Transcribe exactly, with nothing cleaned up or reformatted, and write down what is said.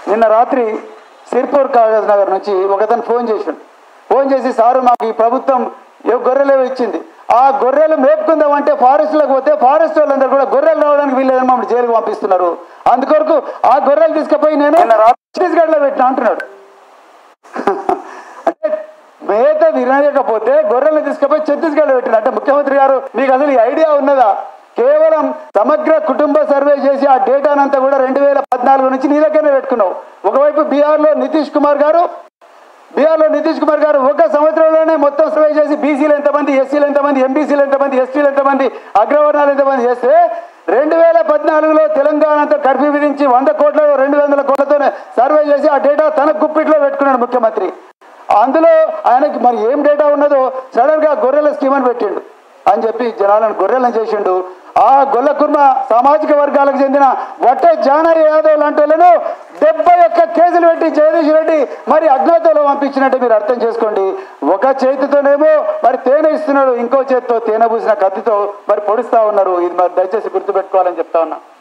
నిన్న రాత్రి సిర్పూర్ కాగజ్ నగర్ నుంచి ఒకతను ఫోన్ చేశాడు. ఫోన్ చేసి సారు మాకు ఈ ప్రభుత్వం ఏ గొర్రెలు ఇచ్చింది, ఆ గొర్రెలు మేపుకుందామంటే ఫారెస్ట్లోకి పోతే ఫారెస్ట్ వాళ్ళందరూ కూడా గొర్రెలు రావడానికి వీళ్ళేదని మమ్మల్ని జైలుకు పంపిస్తున్నారు, అందుకొరకు ఆ గొర్రెలు తీసుకుపోయి నేను ఛత్తీస్గఢ్లో పెట్టినా అంటున్నాడు. అంటే మేత తినలేకపోతే గొర్రెలను తీసుకుపోయి ఛత్తీస్గఢ్లో పెట్టిన అంటే ముఖ్యమంత్రి గారు మీకు అసలు ఈ ఐడియా ఉన్నదా? కేవలం సమగ్ర కుటుంబ సర్వే చేసి ఆ డేటానంతా కూడా రెండు వేల పద్నాలుగు నుంచి నీ దగ్గరనే పెట్టుకున్నావు. ఒకవైపు బీహార్లో నితీష్ కుమార్ గారు బీహార్లో నితీష్ కుమార్ గారు ఒక సంవత్సరంలోనే మొత్తం సర్వే చేసి బీసీలు ఎంతమంది, ఎస్సీలు ఎంతమంది, ఎంబీసీలు ఎంతమంది, ఎస్టీలు ఎంతమంది, అగ్రవర్ణాలు ఎంతమంది చేస్తే రెండు వేల పద్నాలుగులో తెలంగాణతో కర్ఫ్యూ విధించి వంద కోట్ల రెండు వందల కోట్లతోనే సర్వే చేసి ఆ డేటా తన గుప్పిట్లో పెట్టుకున్నాడు ముఖ్యమంత్రి. అందులో ఆయనకి మరి ఏం డేటా ఉన్నదో సడన్గా గొర్రెల స్కీమ్ అని పెట్టిండు అని చెప్పి జనాలను గొర్రెలను చేసిండు. ఆ గొల్ల కుర్మ సామాజిక వర్గాలకు చెందిన వట్టే జానయ్య యాదవ్ లాంటి వాళ్ళను డెబ్బై ఒక్క కేసులు పెట్టి జగదీష్ రెడ్డి మరి అజ్ఞాతంలో పంపించినట్టు మీరు అర్థం చేసుకోండి. ఒక చేతితోనేమో మరి తేనె ఇస్తున్నాడు, ఇంకో చేతితో తేనె పూసిన కత్తితో మరి పొడుస్తా ఉన్నారు. ఇది మరి దయచేసి గుర్తుపెట్టుకోవాలని చెప్తా ఉన్నా.